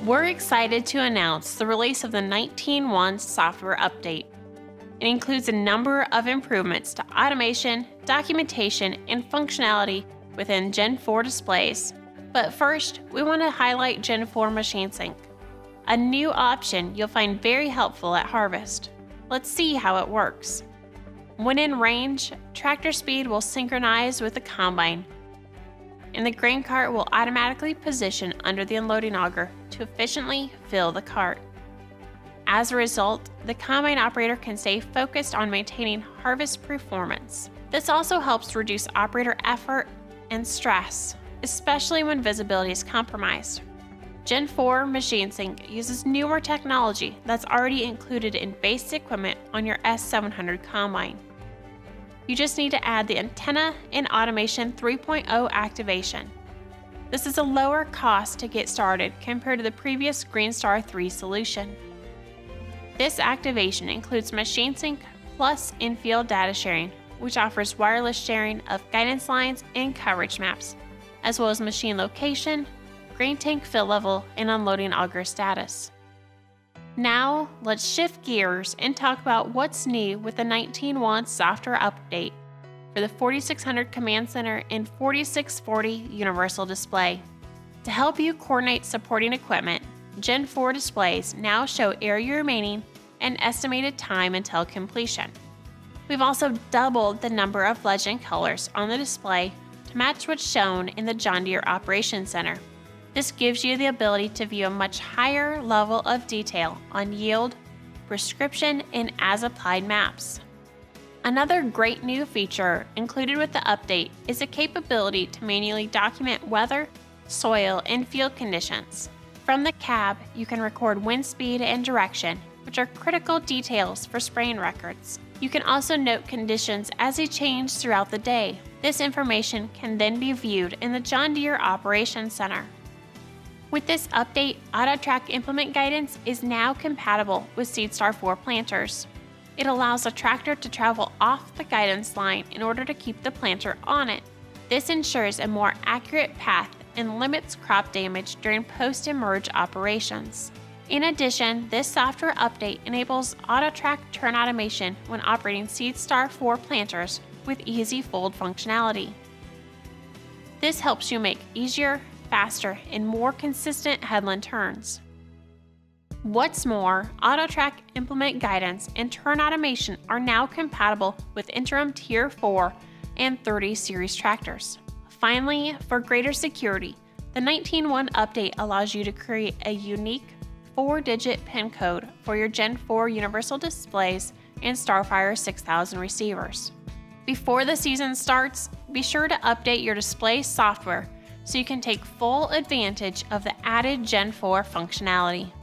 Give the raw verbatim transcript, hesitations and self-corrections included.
We're excited to announce the release of the nineteen point one software update. It includes a number of improvements to automation, documentation, and functionality within Gen four displays. But first, we want to highlight Gen four MachineSync, a new option you'll find very helpful at harvest. Let's see how it works. When in range, tractor speed will synchronize with the combine, and the grain cart will automatically position under the unloading auger to efficiently fill the cart. As a result, the combine operator can stay focused on maintaining harvest performance. This also helps reduce operator effort and stress, especially when visibility is compromised. Gen four MachineSync uses newer technology that's already included in base equipment on your S seven hundred combine. You just need to add the antenna and automation three point oh activation. This is a lower cost to get started compared to the previous Greenstar three solution. This activation includes MachineSync plus in-field data sharing, which offers wireless sharing of guidance lines and coverage maps, as well as machine location, grain tank fill level, and unloading auger status. Now, let's shift gears and talk about what's new with the nineteen point one software update for the forty-six hundred Command Center and forty-six forty Universal Display. To help you coordinate supporting equipment, Gen four displays now show area remaining and estimated time until completion. We've also doubled the number of legend colors on the display to match what's shown in the John Deere Operations Center. This gives you the ability to view a much higher level of detail on yield, prescription, and as-applied maps. Another great new feature included with the update is the capability to manually document weather, soil, and field conditions. From the cab, you can record wind speed and direction, which are critical details for spraying records. You can also note conditions as they change throughout the day. This information can then be viewed in the John Deere Operations Center. With this update, AutoTrack implement guidance is now compatible with SeedStar four planters. It allows a tractor to travel off the guidance line in order to keep the planter on it. This ensures a more accurate path and limits crop damage during post-emerge operations. In addition, this software update enables AutoTrack turn automation when operating SeedStar four planters with Easy Fold functionality. This helps you make easier, faster, and more consistent headland turns. What's more, AutoTrack implement guidance and turn automation are now compatible with Interim Tier four and thirty series tractors. Finally, for greater security, the nineteen point one update allows you to create a unique four-digit PIN code for your Gen four Universal Displays and Starfire six thousand receivers. Before the season starts, be sure to update your display software so you can take full advantage of the added Gen four functionality.